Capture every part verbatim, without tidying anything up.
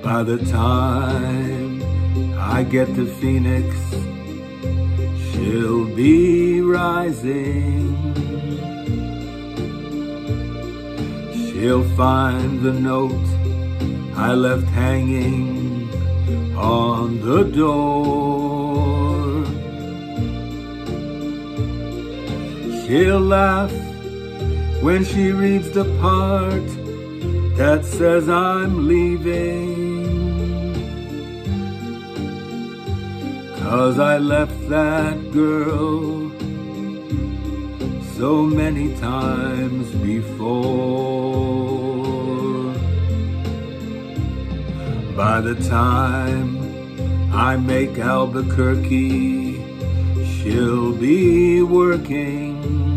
By the time I get to Phoenix, she'll be rising. She'll find the note I left hanging on the door. She'll laugh when she reads the part that says I'm leaving, 'cause I left that girl so many times before. By the time I make Albuquerque, she'll be working.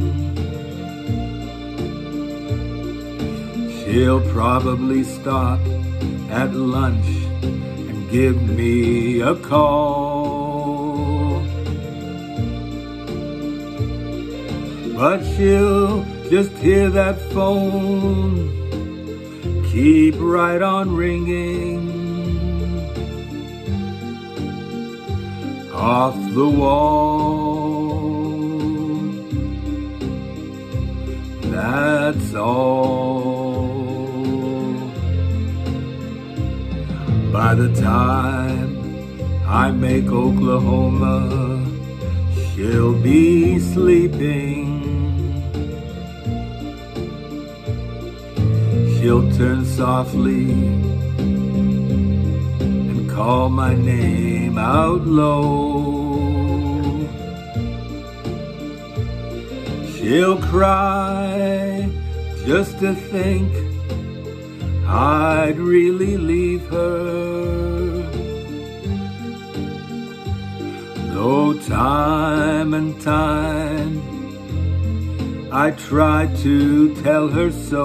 She'll probably stop at lunch and give me a call. But she'll just hear that phone keep right on ringing off the wall. That's all. By the time I make Oklahoma, she'll be sleeping. She'll turn softly and call my name out low. She'll cry just to think I'd really leave her. Though time and time I tried to tell her so,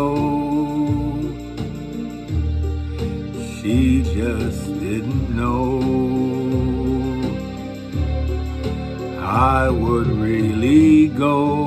she just didn't know I would really go.